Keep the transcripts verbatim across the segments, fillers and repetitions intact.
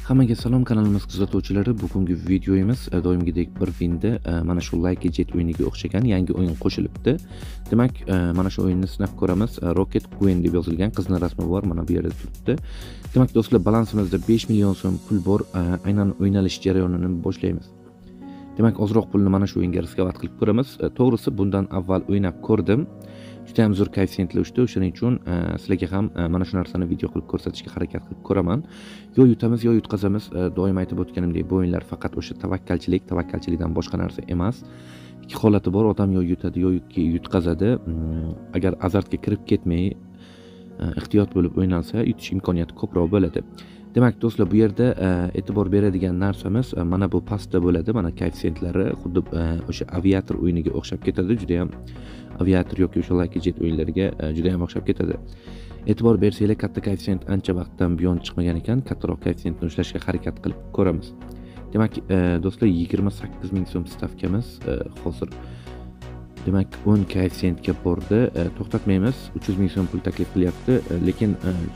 Hammaga salom, kanalimiz kuzatuvchilari. Bugungi videomiz doimgidek bir vinda mana shu Like Jet o'yiniga o'xshagan yangi o'yin qo'shilibdi. Demak, mana shu o'yinni sinab ko'ramiz. Rocket Queen deb yozilgan qizning rasmi bor, mana bu yerda turibdi. Demak, do'stlar, balansimizda besh million so'm pul bor. Aynan o'ynalish jarayonini boshlaymiz. Demak, ozroq pulni mana shu o'yinga riskovat qilib ko'ramiz. To'g'risi, bundan avval o'ynab ko'rdim. Juda ham zo'r koeffitsiyentli uchdi. O'shaning uchun sizlarga ham mana shu narsani video qilib ko'rsatishga harakat qilib ko'raman. Yo yutamiz, yo yutqazamiz. Doim aytib o'tganimdek, bu o'yinlar faqat o'sha tavakkalchilik, tavakkalchilikdan boshqa narsa emas. Ikki holati bor, odam yo yutadi, yo yutqazadi. Agar azartga kirib ketmay, ehtiyot bo'lib o'ynalsa, yutish imkoniyati ko'proq bo'ladi. Demak, do'stlar, bu yerda e'tibor beradigan narsamiz mana bu pastda bo'ladi. Mana koeffitsiyentlari xuddi o'sha aviator o'yiniga o'xshab ketadi. Juda ham aviator yoki o'sha Like Jet o'yinlariga juda ham o'xshab ketadi. E'tibor bersanglar, katta koeffitsiyent ancha vaqtdan buyon chiqmagan ekan. Kattaroq koeffitsiyentni ushlashga harakat qilib ko'ramiz. Demak, do'stlar, yigirma sakkiz ming so'm stavkamiz hozir. Demak, o'n koeffitsiyentga bordi. To'xtatmaymiz. uch yuz ming so'm pul taklif qilyapti, lekin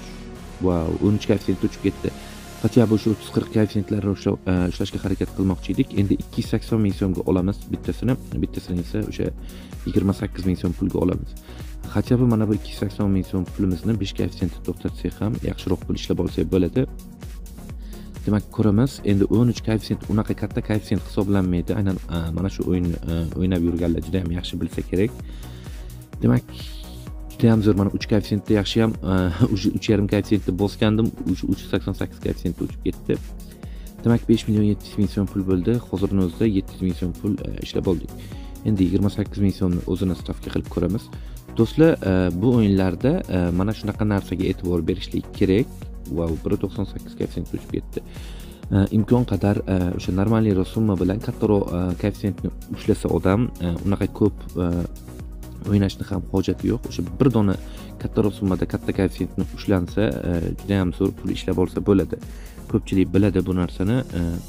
wow, o'n uch koeffitsiyentga uchib ketdi. Qachon bu shu o'ttiz qirq koeffitsiyentlarni ushlashga harakat qilmoqchi edik. Endi ikki yuz sakson ming so'mga olamiz bittasini, bittasini esa o'sha yigirma sakkiz ming so'm pulga olamiz. Qachon mana bu ikki yuz sakson ming so'm pulimizni besh koeffitsiyentda to'xtatsak ham yaxshiroq pul ishlab olsak bo'ladi. Demak, ko'ramiz. Endi o'n uch koeffitsiyent unaqa katta koeffitsiyent hisoblanmaydi. Aynan mana shu o'yin o'ynab yurganlar juda ham yaxshi bilsa kerak. Demak, juda ham zo'r. Mana uch koeffitsiyentda yaxshi ham uch yarim koeffitsiyentda bosgandim. uch yuz sakson sakkiz koeffitsiyentda uchib ketdi. Demak, besh million yetti yuz ming so'm pul bo'ldi. Hozirning o'zida yetti yuz ming so'm pul ishlab oldik. Endi yigirma sakkiz ming so'mni o'zini stavka qilib ko'ramiz. Do'stlar, bu o'yinlarda mana shunaqa narsaga e'tibor berishlik kerak. Wow, bir yuz to'qson sakkiz koeffitsiyentda uchib ketdi. Imkon qadar o'sha normalniy summa bilan kattaroq koeffitsiyentni ushlasa odam, unaqa ko'p o'ynashni ham hojati yo'q. O'sha bir dona kattaroq summada katta koeffitsiyentni ushlansa, juda ham zo'r pul ishlab olsa bo'ladi. Ko'pchilik biladi bu narsani.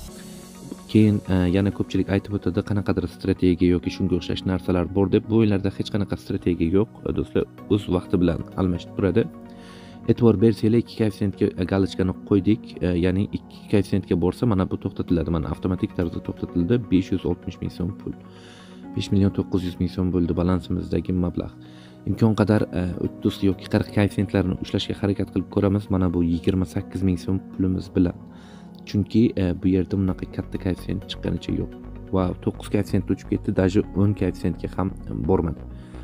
Keyin yana ko'pchilik aytib o'tadi, qanaqadir strategiya yoki shunga o'xshash narsalar bor deb. Bu o'yinlarda hech qanaqa strategiya yo'q. Do'stlar, o'z vaqti bilan almashib turadi. E'tibor bersanglar, ikki koeffitsiyentga galochkani qo'ydik, ya'ni ikki koeffitsiyentga borsa mana bu to'xtatiladi. Mana avtomatik tarzda to'xtatildi. besh yuz oltmish ming so'm pul. besh million to'qqiz yuz ming so'm bo'ldi balansimizdagi mablag'. Imkon qadar o'ttiz yoki qirq koeffitsiyentlarni ushlashga harakat qilib ko'ramiz mana bu yigirma sakkiz ming so'm pulimiz bilan. Chunki bu yerda bunaqa katta koeffitsiyent chiqqanicha yo'q. Wow, to'qqiz koeffitsiyentda uchib ketdi, даже o'n koeffitsiyentga ham bormadi.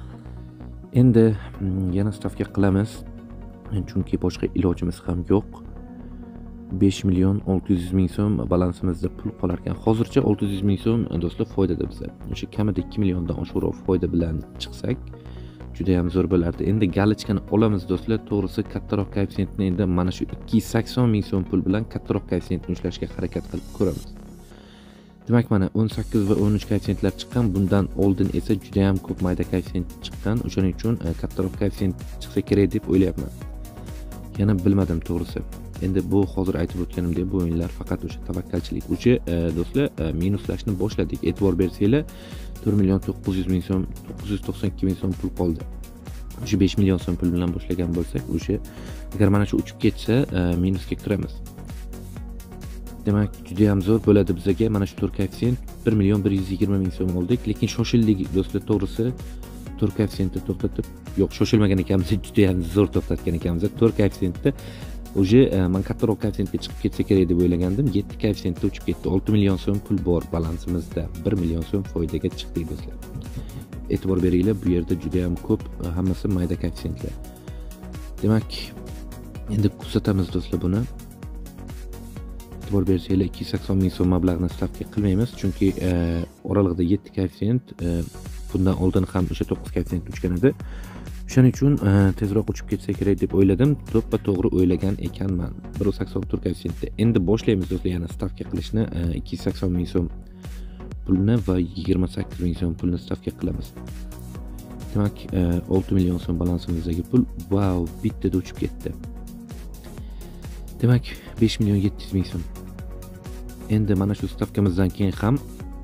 Endi yana stavka qilamiz. Chunki boshqa ilojimiz ham yo'q. besh million olti yuz ming so'm balansimizda pul qolar ekan. Hozircha olti yuz ming so'm do'stlar foydada bizda. O'sha kamida ikki milliondan oshiqroq foyda bilan chiqsak, juda ham zo'r bo'lardi. Endi galochkani olamiz do'stlar. To'g'risi, kattaroq koeffitsiyentni endi mana shu ikki yuz sakson ming so'm pul bilan kattaroq koeffitsiyentni ushlashga harakat qilib ko'ramiz. Demak, mana o'n sakkiz va o'n uch koeffitsiyentlar chiqqan. Bundan oldin esa juda ham ko'p mayda koeffitsiyent chiqqan. O'shaning uchun kattaroq koeffitsiyent chiqsa kerak deb o'ylayapman. Yana bilmadim to'g'risi. Endi bu hozir aytib o'tganimdek, bu o'yinlar faqat o'sha tavakkalchilik. O'sha do'stlar, minuslashni boshladik. E'tibor bersanglar, to'rt million to'qqiz yuz ming so'm, to'qqiz yuz to'qson ikki ming so'm pul qoldi. O'sha besh million so'm pul bilan boshlagan bo'lsak, o'sha agar mana shu uchib ketsa, minusga kiramiz. Demak, juda ham zo'r bo'ladi bizga. Mana shu to'rt koeffitsiyent bir million bir yuz yigirma ming so'm oldik, lekin shoshildik do'stlar. To'g'risi, to'rt koeffitsiyentni to'xtatib, yo'q, shoshilmagan ekanmiz, juda ham zo'r to'xtatgan ekanmiz. to'rt koeffitsiyentda o'sha men kattaroq koeffitsiyentga chiqib ketsa kerak deb o'ylagandim. yetti koeffitsiyentda uchib ketdi. olti million so'm pul bor balansimizda. bir million so'm foydaga chiqdik do'stlar. E'tibor beringlar, bu yerda juda ham ko'p, hammasi mayda koeffitsiyentlar. Demak, endi kuzatamiz do'stlar buni. E'tibor bersanglar, ikki yuz sakson ming so'm mablag'ni stavka qilmaymiz, chunki oralig'ida yetti koeffitsiyent, bundan oldin ham o'sha to'qqiz koeffitsiyent uchgan edi. Shuning uchun tezroq uchib ketsa kerak deb o'yladim. To'ppa to'g'ri o'ylagan ekanman. bir yuz sakson to'rt koeffitsiyentda. Endi boshlaymiz do'stlar yana stavka qilishni. ikki yuz sakson ming so'm pulni va yigirma sakkiz ming so'm pulni stavka qilamiz. Demak, olti million so'm balansimizdagi pul wow, bittada uchib ketdi. Demak, besh million yetti yuz ming so'm. Endi mana shu stavkamizdan keyin ham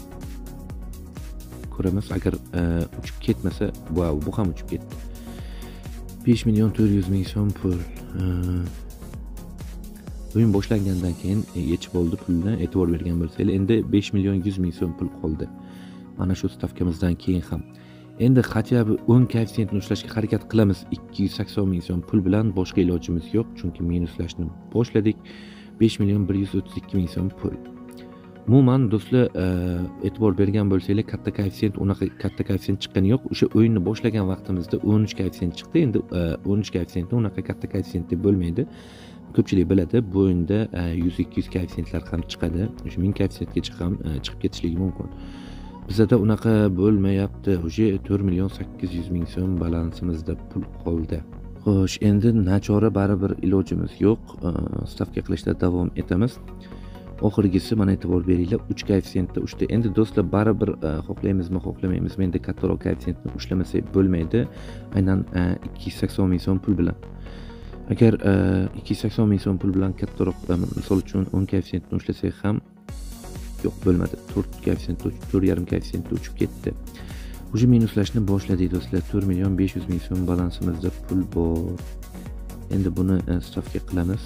ko'ramiz, agar uchib ketmasa, wow, bu ham uchib ketdi. besh million to'rt yuz ming so'm pul. O'yin boshlangandan keyin yechib oldi pulni, e'tibor bergan bo'lsanglar. Endi besh million yuz ming so'm pul qoldi. Mana shu stavkamizdan keyin ham. Endi хотя бы o'n koeffitsiyentni ushlashga harakat qilamiz. ikki yuz sakson ming so'm pul bilan boshqa ilojimiz yo'q, chunki minuslashni boshladik. besh million bir yuz o'ttiz ikki ming so'm pul. Umuman do'stlar, e'tibor bergan bo'lsanglar, katta koeffitsiyent, unaqa katta koeffitsiyent chiqqani yo'q. O'sha o'yinni boshlagan vaqtimizda o'n uch koeffitsiyent chiqdi. Endi o'n uch koeffitsiyentni unaqa katta koeffitsiyent deb bo'lmaydi. Ko'pchilik biladi, bu o'yinda yuz ikki yuz koeffitsiyentlar ham chiqadi. O'sha ming koeffitsiyentgacha ham chiqib ketishligi mumkin. Bizda unaqa bo'lmayapti. O'sha to'rt million sakkiz yuz ming so'm balansimizda pul qoldi. Xo'sh, endi nachora baribir ilojimiz yo'q. Stavka qilishda davom etamiz. Oxirgisi mana e'tibor beringlar, uch koeffitsiyentda uchta. Endi do'stlar, baribir xohlaymizmi, xohlamaymizmi, endi kattaroq koeffitsiyentni ushlamasak bo'lmaydi. Aynan ikki yuz sakson ming so'm pul bilan. Agar ikki yuz sakson ming so'm pul bilan kattaroq, misol uchun o'n koeffitsiyentni ushlasak ham yo'q, bo'lmadi. to'rt koeffitsiyent, to'rt yarim koeffitsiyentda uchib ketdi. O'sha minuslashni boshladik do'stlar. to'rt million besh yuz ming so'm balansimizda pul bor. Endi buni stavka qilamiz.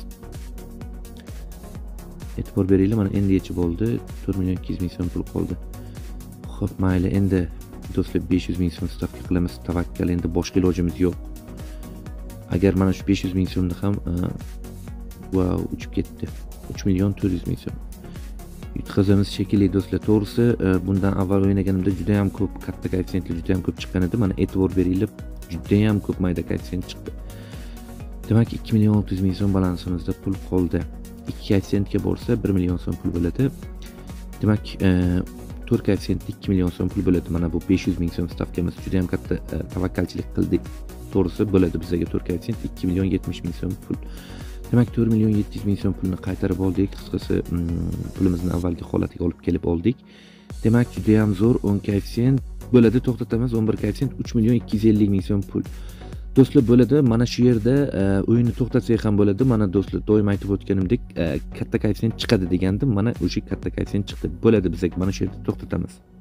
E'tibor beringlar, mana endi yechib oldi. to'rt million ikki yuz ming so'm pul qoldi. Xo'p, mayli, endi do'stlar besh yuz ming so'm stavka qilamiz. Tavakkal, endi boshqa ilojimiz yo'q. Agar mana shu besh yuz ming so'mni ham wow, uchib ketdi. uch million to'rt yuz ming so'm. Yutqazamiz shekilli do'stlar. To'g'risi, bundan avval o'ynaganimda juda ham ko'p katta koeffitsiyentlar juda ham ko'p chiqqan edi. Mana e'tibor beringlar, juda ham ko'p mayda koeffitsiyent chiqdi. Demak, ikki million olti yuz ming so'm balansimizda pul qoldi. ikki koeffitsiyentga borsa bir million so'm pul bo'ladi. Demak, to'rt koeffitsiyentda ikki million so'm pul bo'ladi. Mana bu besh yuz ming so'm stavkamiz. Juda ham katta tavakkalchilik qildik. To'g'risi bo'ladi bizga to'rt koeffitsiyent ikki million yetmish ming so'm pul. Demak, to'rt million yetti yuz ming so'm pulni qaytarib oldik. Qisqasi, pulimizni avvalgi holatiga olib kelib oldik. Demak, juda ham zo'r o'n koeffitsiyent bo'ladi. To'xtatamiz. o'n bir koeffitsiyent uch million ikki yuz ellik ming so'm pul. Do'stlar, bo'ladi. Mana shu yerda o'yinni to'xtatsak ham bo'ladi. Mana do'stlar, doim aytib o'tganimdek, katta koeffitsiyent chiqadi degandim. Mana o'sha katta koeffitsiyent chiqdi. Bo'ladi, bizga mana shu yerda to'xtatamiz.